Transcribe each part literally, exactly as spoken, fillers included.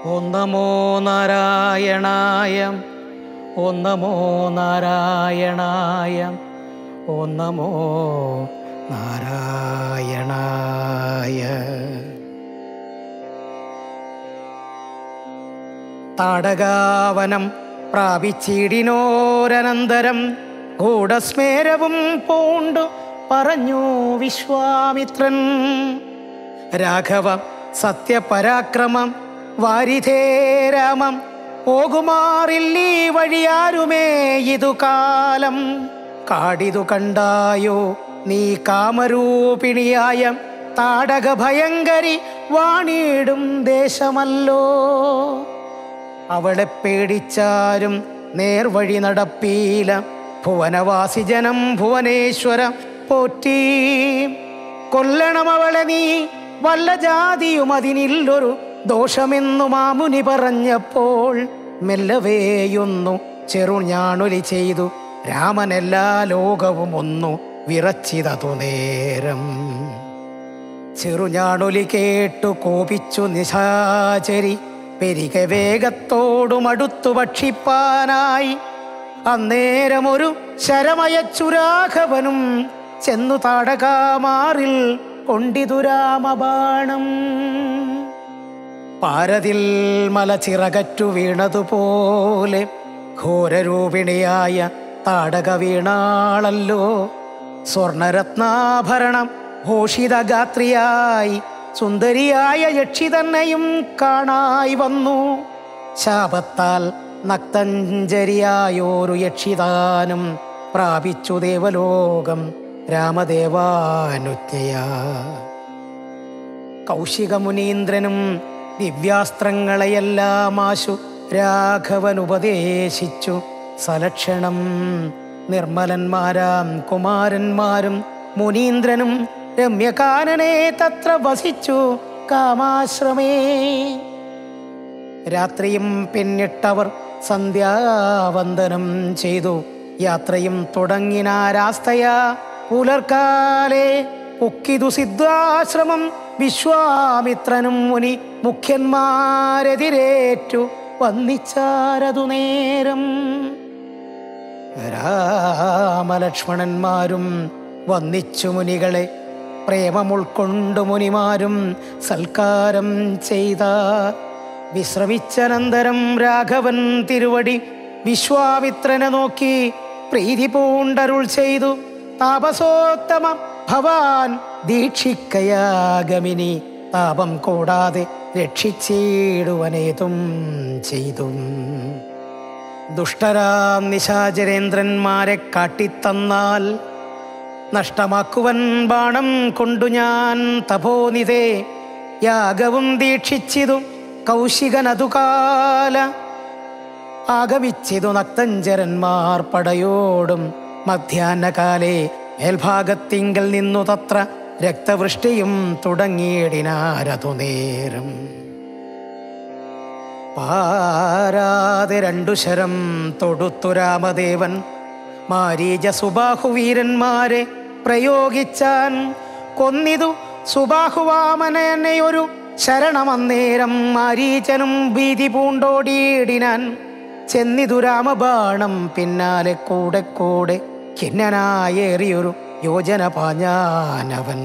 ഓം നമോ നാരായണായ. ഓം നമോ നാരായണായ. ഓം നമോ നാരായണായ. താടകാവനം പ്രാപിച്ചിടിനോരനന്തരം ഗൂഢസ്മേരവും പൂണ്ടു പറഞ്ഞു വിശ്വാമിത്രൻ. രാഘവ സത്യപരാക്രമം വാരിധേ രാമം പോകുമാറില്ലീ വഴിയാരുമേ ഇതു കാലം. കാടിതു കണ്ടായോ നീ കാമരൂപിണിയായ താടക ഭയങ്കരി വാണിടും ദേശമല്ലോ. അവളെ പേടിച്ചാരും നേർവഴി നടപ്പീല. ഭുവനവാസി ജനം ഭുവനേശ്വര പോറ്റി. കൊല്ലണം അവളെ നീ വല്ല ജാതിയും അതിനില്ലൊരു ദോഷമെന്നു മാമുനി പറഞ്ഞപ്പോൾ മെല്ലവേയൊന്നു ചെറുഞാണൊലി ചെയ്തു രാമനെല്ലാ ലോകവും ഒന്നു വിറച്ചിതതു നേരം. ചെറുഞാണൊലി കേട്ടു കോപിച്ചു നിശാചരി പെരിക വേഗത്തോടും അടുത്തു ഭക്ഷിപ്പാനായി. അന്നേരമൊരു ശരമയച്ചു രാഘവനും ചെന്നു താടകാമാറിൽ കൊണ്ടിതു രാമബാണം. പാരതിൽ മല ചിറകറ്റു വീണതുപോലെ ഘോരരൂപിണിയായ താടക വീണാളല്ലോ. സ്വർണരത്നാഭരണം ഭൂഷിതഗാത്രിയായി സുന്ദരിയായ യക്ഷി തന്നെയും കാണായി വന്നു. ശാപത്താൽ നക്തഞ്ജരിയായോരു യക്ഷിതാനും പ്രാപിച്ചു ദേവലോകം രാമദേവാനുജ്ഞയാ. കൗശികമുനീന്ദ്രനും ദിവ്യാസ്ത്രങ്ങളെയെല്ലാം ആശു രാഘവൻ ഉപദേശിച്ചു സലക്ഷണം. നിർമ്മലന്മാരാം കുമാരന്മാരും മുനീന്ദ്രനും രമ്യകാനനെ തത്ര വസിച്ചു കാമാശ്രമേ. രാത്രിയും പിന്നിട്ടവർ സന്ധ്യാവന്ദനം ചെയ്തു. യാത്രയും തുടങ്ങിനാരാസ്തയാ പുലർക്കാലേ. ഉക്കിതു സിദ്ധാശ്രമം വിശ്വാമിത്രനും മുനി മുഖ്യന്മാരെതിരേറ്റു വന്നിച്ചാരതു നേരം. രാമലക്ഷ്മണന്മാരും വന്നിച്ചു മുനികളെ പ്രേമമുൾക്കൊണ്ടു മുനിമാരും സൽക്കാരം ചെയ്ത. വിശ്രമിച്ചനന്തരം രാഘവൻ തിരുവടി വിശ്വാമിത്രനെ നോക്കി പ്രീതി പൂണ്ടരുൾ ചെയ്തു. താപസോത്തമ ഭവാൻ ദീക്ഷിക്കയാഗമിനി താപം കൂടാതെ രക്ഷിച്ചിടുവനേതും ചെയ്തു. ദുഷ്ടരാം നിശാചരേന്ദ്രന്മാരെ കാട്ടിത്തന്നാൽ നഷ്ടമാക്കുവൻ ബാണം കൊണ്ടു ഞാൻ തപോനിധേ. യാഗവും ദീക്ഷിച്ചിതു കൗശികനതുകാല. ആഗമിച്ചിതു നക്തഞ്ചരന്മാർ പടയോടും മധ്യാഹ്നകാലേ. മേൽഭാഗത്തിങ്കൽ നിന്നു തത്ര രക്തവൃഷ്ടിയും തുടങ്ങിയിടിനാരതു നേരം. പാരാതെ രണ്ടു ശരം തൊടുത്തു രാമദേവൻ മാരീച സുബാഹുവീരന്മാരെ പ്രയോഗിച്ചാൻ. കൊന്നിതു സുബാഹുവാമനെയൊരു ശരണമന്നേരം മാരീചനും ഭീതി പൂണ്ടോടിയിടിനാൻ. ചെന്നിതു രാമബാണം പിന്നാലെ കൂടെ കൂടെ ഖിന്നനായേറിയൊരു യോജന പാഞ്ഞാനവൻ.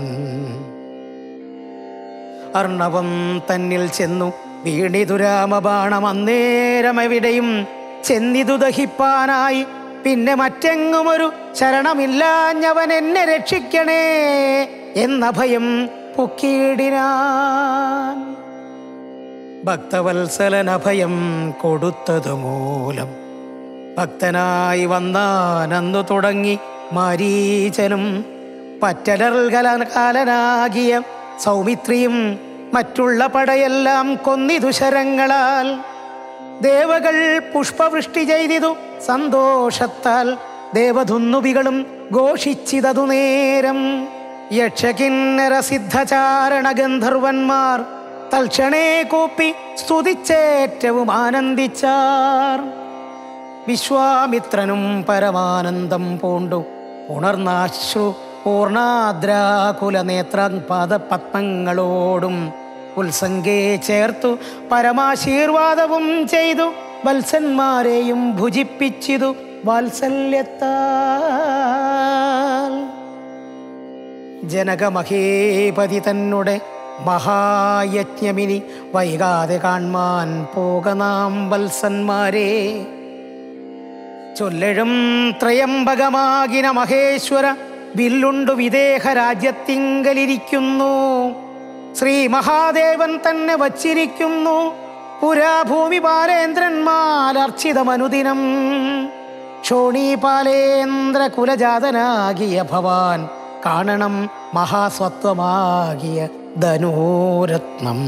അർണവം തന്നിൽ ചെന്നു വീണിതു രാമബാണം. അന്നേരം എവിടെയും ചെന്നിതു ദഹിപ്പാനായി. പിന്നെ മറ്റെങ്ങുമൊരു ശരണമില്ലാഞ്ഞവൻ എന്നെ രക്ഷിക്കണേ എന്ന ഭയം പൊക്കിയിടിനാൻ. ഭക്തവത്സലൻ അഭയം കൊടുത്തതു മൂലം ഭക്തനായി വന്നാനന്നു തുടങ്ങി മാരീചനും. പറ്റലർകലകാലനാകിയ സൗമിത്രിയും മറ്റുള്ള പടയെല്ലാം കൊന്നിതു ശരങ്ങളാൽ. ദേവകൾ പുഷ്പവൃഷ്ടി ചെയ്തിതു സന്തോഷത്താൽ. ദേവധുന്നുബികളും ഘോഷിച്ചിതതു നേരം. യക്ഷകിന്നര സിദ്ധചാരണ ഗന്ധർവന്മാർ തൽക്ഷണേ കൂപ്പി സ്തുതിച്ചേറ്റവും ആനന്ദിച്ചാർ. വിശ്വാമിത്രനും പരമാനന്ദം പൂണ്ടു ഉണർന്നാശ്രു പൂർണാദ്രാകുല നേത്രാപാദപത്മങ്ങളോടും ഉത്സംഗേ ചേർത്തു പരമാശീർവാദവും ചെയ്തു വത്സന്മാരെയും ഭുജിപ്പിച്ചിതു വാത്സല്യത്താൽ. ജനകമഹേപതി തന്നെ മഹായജ്ഞമിനി വൈകാതെ കാൺമാൻ പോകനാം വത്സന്മാരെ. ചൊല്ലഴും ത്രയംബകമാകിന മഹേശ്വര വില്ലുണ്ടു വിദേഹ രാജ്യത്തിങ്കലിരിക്കുന്നു. ശ്രീ മഹാദേവൻ തന്നെ വച്ചിരിക്കുന്നു പുരാഭൂമി പാലേന്ദ്രന്മാലർച്ചിതമനുദിനം. ക്ഷോണീപാലേന്ദ്ര കുലജാതനാകിയ ഭവാൻ കാണണം മഹാസത്വമാകിയ ധനൂരത്നം.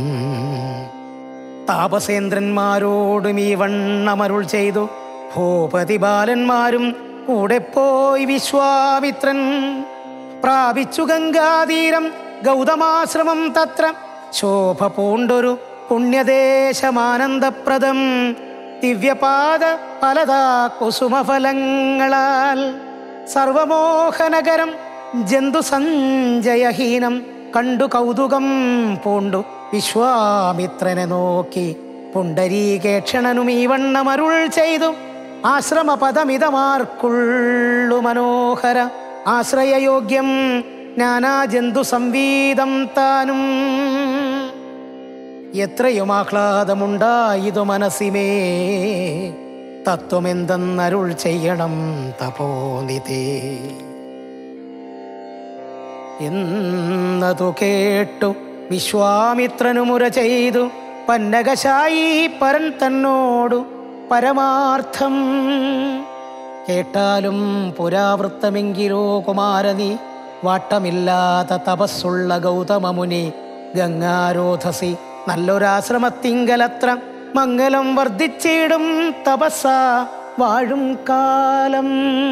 താപസേന്ദ്രന്മാരോടും ഈ വണ്ണമരുൾ ചെയ്തു ഭൂപതി ബാലന്മാരും കൂടെ പോയി വിശ്വാമിത്രൻ. പ്രാപിച്ചു ഗംഗാതീരം ഗൗതമാശ്രമം തത്ര ശോഭ പൂണ്ടൊരു പുണ്യദേശമാനന്ദപ്രദം. ദിവ്യപാദ ഫലതാ കുസുമഫലങ്ങളാൽ സർവമോഹനഗരം ജന്തു സഞ്ജയഹീനം കണ്ടു കൗതുകം പൂണ്ടു വിശ്വാമിത്രനെ നോക്കി പുണ്ടരീകേക്ഷണനും ഈ വണ്ണമരുൾ ചെയ്തു. ആശ്രമപദമിതമാർക്കുള്ളു മനോഹര ആശ്രയയോഗ്യം നാനാ ജന്തു സംവീതം താനും. എത്രയും ആഹ്ലാദമുണ്ടായിതു മനസ്സിമേ തത്വമെന്തെന്നരുൾ ചെയ്യണം തപോനിധേ. എന്നതു കേട്ടു വിശ്വാമിത്രനു മുര ചെയ്തു പന്നകശായി പരൻ തന്നോടു പരമാർത്ഥം. കേട്ടാലും പുരാവൃത്തമെങ്കിലോ കുമാരനീ വാട്ടമില്ലാത്ത തപസ്സുള്ള ഗൗതമമുനി ഗംഗാരോധസി നല്ലൊരാശ്രമത്തിങ്കലത്ര മംഗലം വർദ്ധിച്ചിടും തപസ്സ വാഴും കാലം.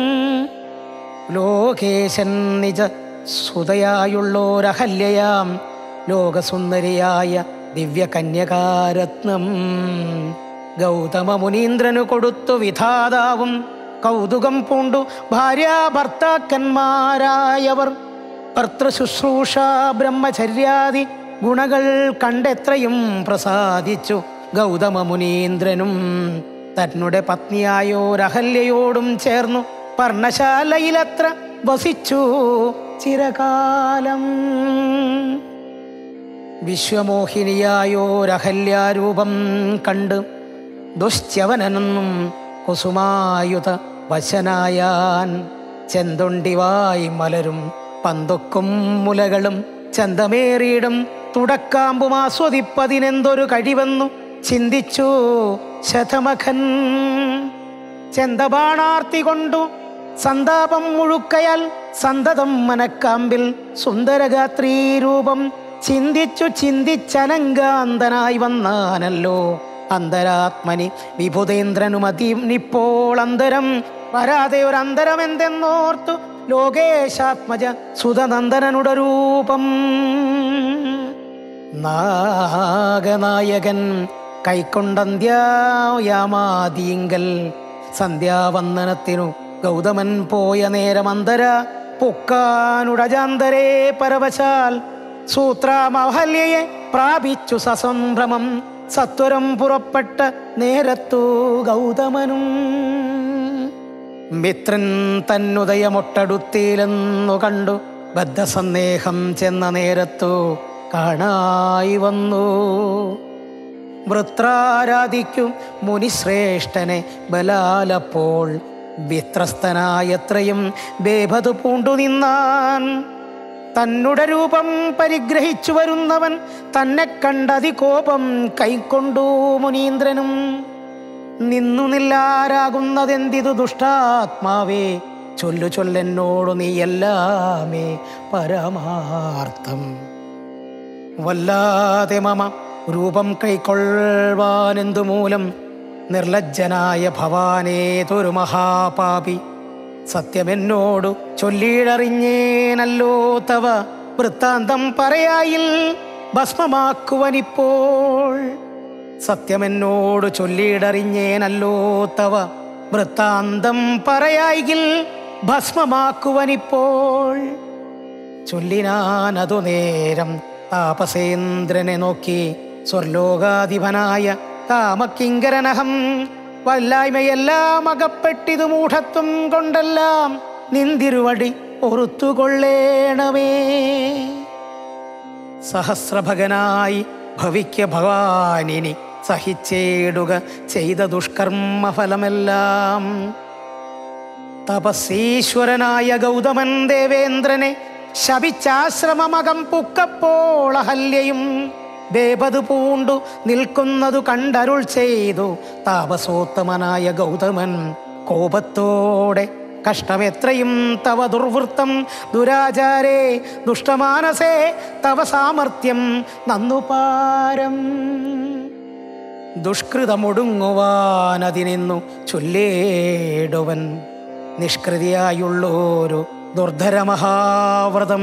ലോകേശൻ നിജ സുതയായുള്ളോരഹല്യയാം ലോകസുന്ദരിയായ ദിവ്യകന്യകാരത്നം ഗൗതമ മുനീന്ദ്രനു കൊടുത്തു വിധാതാവും കൗതുകം പൂണ്ടു ഭാര്യാ ഭർത്താക്കന്മാരായവർ. ഭർത്തൃശുശ്രൂഷ ബ്രഹ്മചര്യാദി ഗുണകൾ കണ്ടെത്രയും പ്രസാദിച്ചു ഗൗതമ മുനീന്ദ്രനും. തന്നുടെ പത്നിയായോരഹല്യയോടും ചേർന്നു പർണശാലയിലത്ര വസിച്ചു ചിരകാലം. വിശ്വമോഹിനിയായോരഹല്യാരൂപം കണ്ട് ദുശ്ചവനനെന്നും കുസുമായുധ വശനായാൻ. ചെന്തൊണ്ടിവായി മലരും പന്തൊക്കും മുലകളും ചന്തമേറിയിടും തുടക്കാമ്പും ആസ്വദിപ്പതിനെന്തൊരു കഴിവെന്നു ചിന്തിച്ചു ശതമഖൻ. ചെന്തബാണാർത്തി കൊണ്ടു സന്താപം മുഴുക്കയാൽ സന്തതം മനക്കാമ്പിൽ സുന്ദരഗാത്രീരൂപം ചിന്തിച്ചു ചിന്തിച്ചനങ്കാന്തനായി വന്നാനല്ലോ അന്തരാത്മനി വിഭുതേന്ദ്രനുമതിനിപ്പോൾ അന്തരം വരാതെ ഒരന്തരം എന്തെന്നോർത്തു ലോകേശാത്മജ സുതനന്ദനനുടെ രൂപം. നാഗനായകൻ കൈക്കൊണ്ടന്ത്യായാമാദീങ്കൽ സന്ധ്യാവന്ദനത്തിനു ഗൗതമൻ പോയ നേരമന്തര പൊക്കാനുടജാന്തരേ പരവശാൽ സൂത്രാമഹല്യയെ പ്രാപിച്ചു സസംഭ്രമം. സത്വരം പുറപ്പെട്ട നേരത്തു ഗൗതമനും മിത്രൻ തന്നുദയമൊട്ടടുത്തിലെന്നു കണ്ടു ബദ്ധസന്ദേഹം ചെന്ന നേരത്തു കാണായി വന്നു. വൃത്രാരാധിക്കും മുനിശ്രേഷ്ഠനെ ബലാലപ്പോൾ വിത്രസ്തനായത്രയും ബേഭതു പൂണ്ടു നിന്നാൻ. തന്നുടെ രൂപം പരിഗ്രഹിച്ചു വരുന്നവൻ തന്നെ കണ്ടതി കോപം കൈക്കൊണ്ടു മുനീന്ദ്രനും. നിന്നു നില്ലാരാകുന്നതെന്തിതു ദുഷ്ടാത്മാവേ ചൊല്ലു ചൊല്ലെന്നോടു നീ എല്ലാമേ പരമാർത്ഥം. വല്ലാതെ മമ രൂപം കൈക്കൊള്ളുവാനെന്തു മൂലം നിർലജ്ജനായ ഭവാനേതൊരു മഹാപാപി. സത്യമെന്നോടു ചൊല്ലിയിടറിഞ്ഞേനല്ലോ തവ വൃത്താന്തം പറയായിൽ ഭസ്മമാക്കുവനിപ്പോൾ. സത്യമെന്നോടു ചൊല്ലിയിടറിഞ്ഞേനല്ലോ തവ വൃത്താന്തം പറയായിൽ ഭസ്മമാക്കുവനിപ്പോൾ. ചൊല്ലിനാനതു നേരം താപസേന്ദ്രനെ നോക്കി സ്വർലോകാധിപനായ കാമകിങ്കരനഹം വല്ലായ്മയെല്ലാം അകപ്പെട്ടിതു മൂഢത്വം കൊണ്ടെല്ലാം നിന്തിരുവടി പൊറുത്തുകൊള്ളേണമേ. സഹസ്രഭകനായി ഭവിക്ക ഭവാനിനി സഹിച്ചേടുക ചെയ്ത ദുഷ്കർമ്മഫലമെല്ലാം. തപസ്സീശ്വരനായ ഗൗതമൻ ദേവേന്ദ്രനെ ശപിച്ചാശ്രമമകം പുക്കപ്പോൾ അഹല്യയും ബേബത് പൂണ്ടു നിൽക്കുന്നതു കണ്ടരുൾ ചെയ്തു താപസോത്തമനായ ഗൗതമൻ കോപത്തോടെ. കഷ്ടമെത്രയും തവ ദുർവൃത്തം ദുരാചാരേ ദുഷ്ടമാനസേ തവ സാമർത്ഥ്യം നന്നുപാരം. ദുഷ്കൃതമൊടുങ്ങുവാനതിനെന്നു ചൊല്ലേടുവൻ നിഷ്കൃതിയായുള്ളോരു ദുർധരമഹാവ്രതം.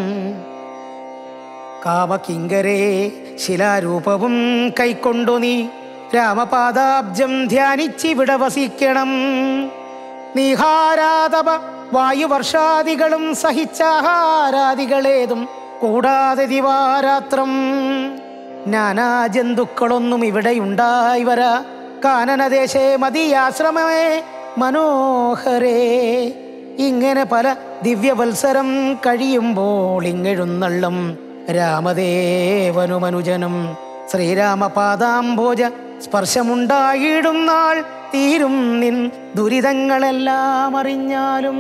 കാമകിങ്കരേ ശിലാരൂപവും കൈക്കൊണ്ടു നീ രാമപാദാബ്ജം ധ്യാനിച്ചിവിടെ വസിക്കണം. നീഹാരാതപ വായുവർഷാദികളും സഹിച്ചാഹാരാദികളേതും കൂടാതെ ദിവാരാത്രം. നാനാജന്തുക്കളൊന്നും ഇവിടെയുണ്ടായി വരാ. കാനനദേശേ മതിയാശ്രമമേ മനോഹരേ. ഇങ്ങനെ പല ദിവ്യവത്സരം കഴിയുമ്പോൾ ഇങ്ങെഴുന്നള്ളും രാമദേവനുമനുജനും ശ്രീരാമപാദാംഭോജ സ്പർശമുണ്ടായിടും നാൾ തീരും നിൻ ദുരിതങ്ങളെല്ലാം അറിഞ്ഞാലും.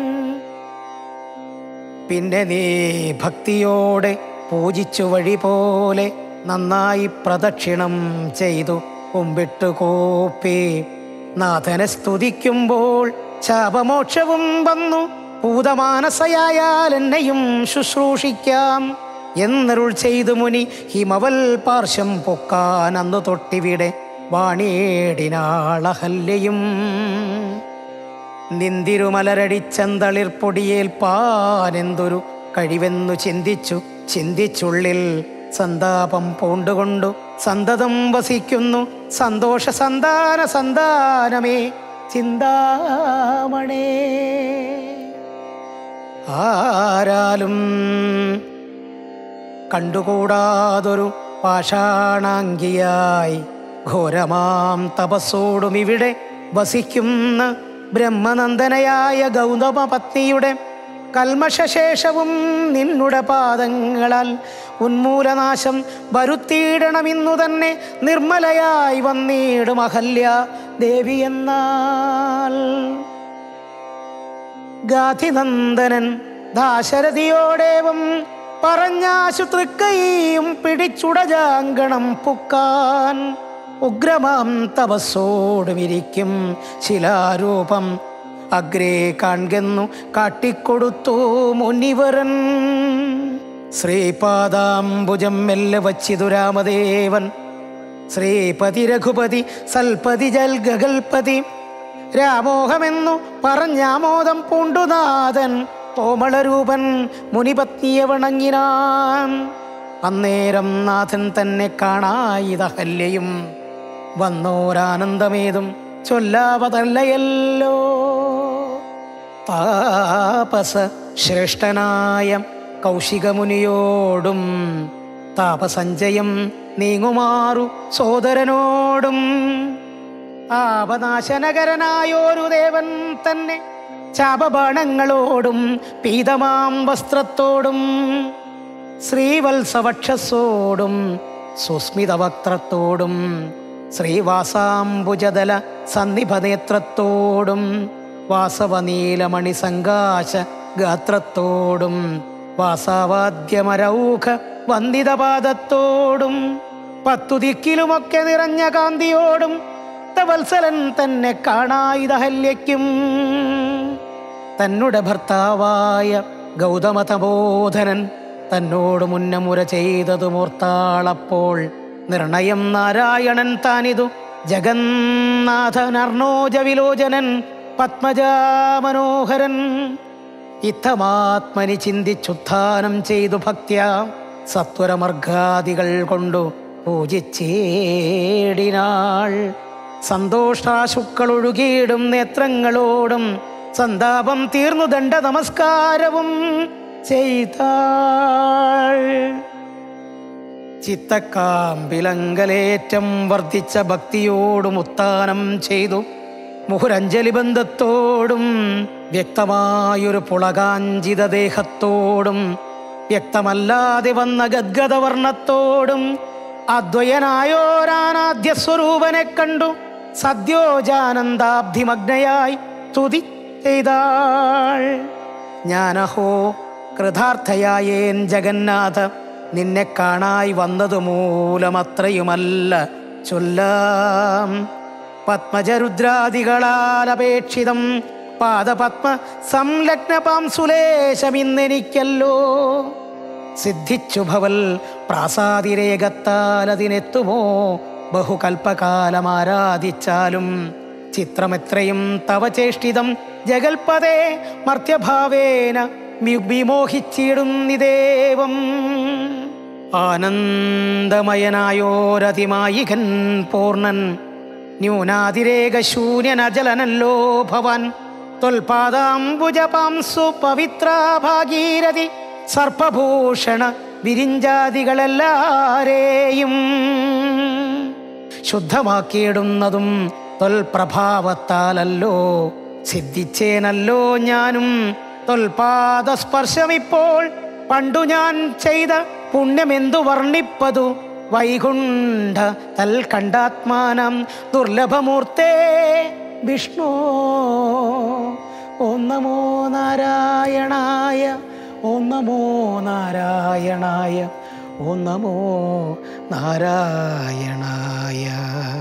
പിന്നെ നീ ഭക്തിയോടെ പൂജിച്ചു വഴി പോലെ നന്നായി പ്രദക്ഷിണം ചെയ്തു കുമ്പിട്ടു കോപ്പി നാഥനെ സ്തുതിക്കുമ്പോൾ ശാപമോക്ഷവും വന്നു. ഭൂതമാനസയായാൽ എന്നെയും ശുശ്രൂഷിക്കാം എന്നരുൾ ചെയ്തു മുനി ഹിമവൽ പാർശ്വം പൊക്കാൻ അന്നു തൊട്ടിവിടെ വാണിയേടിനാളഹല്യയും. നിന്തിരുമലരടിച്ചന്തളിർപ്പൊടിയേൽപ്പാനെന്തൊരു കഴിവെന്നു ചിന്തിച്ചു ചിന്തിച്ചുള്ളിൽ സന്താപം പൂണ്ടുകൊണ്ടു സന്തതം വസിക്കുന്നു സന്തോഷ സന്താന സന്താനമേ ചിന്താമണേ. ആരാലും കണ്ടുകൂടാതൊരു പാഷാണാംഗിയായി ഘോരമാം തപസ്സോടും ഇവിടെ വസിക്കുന്ന ബ്രഹ്മനന്ദനയായ ഗൗതമ പത്നിയുടെ കൽമശേഷവും നിന്നുടെ പാദങ്ങളാൽ ഉന്മൂലനാശം വരുത്തിയിടണമെന്നു തന്നെ നിർമ്മലയായി വന്നിടും അഹല്യ ദേവി എന്നാൽ. ഗാധിനന്ദനൻ ദാശരഥിയോടേവം പറഞ്ഞാശു തൃക്കൈയും പിടിച്ചുടജാങ്കണം പുക്കാൻ. ഉഗ്രമാം തപസ്സോടുമിരിക്കും ശിലാരൂപം അഗ്രേ കാൺകെന്നു കാട്ടിക്കൊടുത്തു മുനിവരൻ. ശ്രീപാദാംബുജം മെല്ലെ വച്ചിതു രാമദേവൻ. ശ്രീപതി രഘുപതി സൽപതി ജൽഗൽപതി രാമോഹമെന്നു പറഞ്ഞാമോദം പൂണ്ടുനാഥൻ കോമളരൂപൻ മുനിപത്നിയെ വണങ്ങിനാൻ. അന്നേരം നാഥൻ തന്നെ കാണായിതഹല്യയും വന്നോരാനന്ദമേതും ചൊല്ലാവതല്ലയല്ലോ. താപസ ശ്രേഷ്ഠനായ കൗശികമുനിയോടും താപസഞ്ജയം നീങ്ങുമാറു സോദരനോടും താപനാശനകരനായോരു ദേവൻ തന്നെ ചാപബാണങ്ങളോടും പീതമാം വസ്ത്രത്തോടും ശ്രീവത്സവക്ഷസോടും സുസ്മിതവക്ത്രത്തോടും ശ്രീവാസാംബുജദല സന്നിഭനേത്രത്തോടും വാസവനീലമണി സങ്കാശ ഗാത്രത്തോടും വാസാവാദ്യമരൗഖ വന്ദിതപാദത്തോടും പത്തു ദിക്കിലുമൊക്കെ നിറഞ്ഞ കാന്തിയോടും വത്സലൻ തന്നെ കാണായിതഹല്യയ്ക്കും. തന്നുടെ ഭർത്താവായ ഗൗതമതബോധനൻ തന്നോട് മുന്നമുര ചെയ്തതു മൂർത്താളപ്പോൾ നിർണയം നാരായണൻ താനിതു ജഗന്നാഥനർണോജ വിലോചനൻ പത്മജാമനോഹരൻ. ഇത്തമാത്മനി ചിന്തിച്ചുത്ഥാനം ചെയ്തു ഭക്ത്യ സത്വരമർഘാദികൾ കൊണ്ടു പൂജിച്ചേടിനാൾ. സന്തോഷാശുക്കളൊഴുകിയിടും നേത്രങ്ങളോടും സന്താപം തീർന്നു ദണ്ഡ നമസ്കാരവും ചെയ്താൾ. ചിത്തക്കാമ്പിലങ്കലേറ്റം വർദ്ധിച്ച ഭക്തിയോടും ഉത്താനം ചെയ്തു മുഹുരഞ്ജലി ബന്ധത്തോടും വ്യക്തമായൊരു പുളകാഞ്ചിത ദേഹത്തോടും വ്യക്തമല്ലാതെ വന്ന ഗദ്ഗദവർണ്ണത്തോടും അദ്വയനായോരാനാദ്യ സ്വരൂപനെ കണ്ടു സദ്യോജാനന്ദാബ്ധിമഗ്നയായി സ്തുതി ചെയ്താൾ. ഞാനഹോ കൃതാർത്ഥയായേൻ ജഗന്നാഥ, നിന്നെ കാണായി വന്നതു മൂലമത്രയുമല്ല ചൊല്ലാം. പത്മജരുദ്രാദികളാൽ അപേക്ഷിതം പാദപത്മ സംലഗ്ന പാംസുലേശമിന്നെനിക്കല്ലോ. സിദ്ധിച്ചു ഭവൽ പ്രാസാദിരേഖത്താൽ അതിനെത്തുമോ ബഹുകൽപ്പകാലം ആരാധിച്ചാലും. ചിത്രമെത്രയും തവ ചേഷ്ടിതം ജഗൽപദേ മർത്യഭാവേന വിമോഹിച്ചിടുന്നിദേവം. ആനന്ദമയനായോരതിമായികൻ പൂർണ്ണൻ ന്യൂനാതിരേകശൂന്യനജലനല്ലോ ഭവാൻ. തൊൽപാദാംബുജപാംസു പവിത്ര ഭാഗീരഥി സർപ്പഭൂഷണ വിരിഞ്ചാദികളെല്ലാരെയും ശുദ്ധമാക്കിയിടുന്നതും തൊൽപ്രഭാവത്താലല്ലോ. സിദ്ധിച്ചേനല്ലോ ഞാനും തൊൽപാദസ്പർശമിപ്പോൾ. പണ്ടു ഞാൻ ചെയ്ത പുണ്യമെന്തു വർണ്ണിപ്പതു വൈകുണ്ഠ തൽ കണ്ടാത്മാനം ദുർലഭമൂർത്തേ വിഷ്ണു. ഓം നമോ നാരായണായ, ഓം നമോ നാരായണായ, ഓം നമോ നാരായണായ.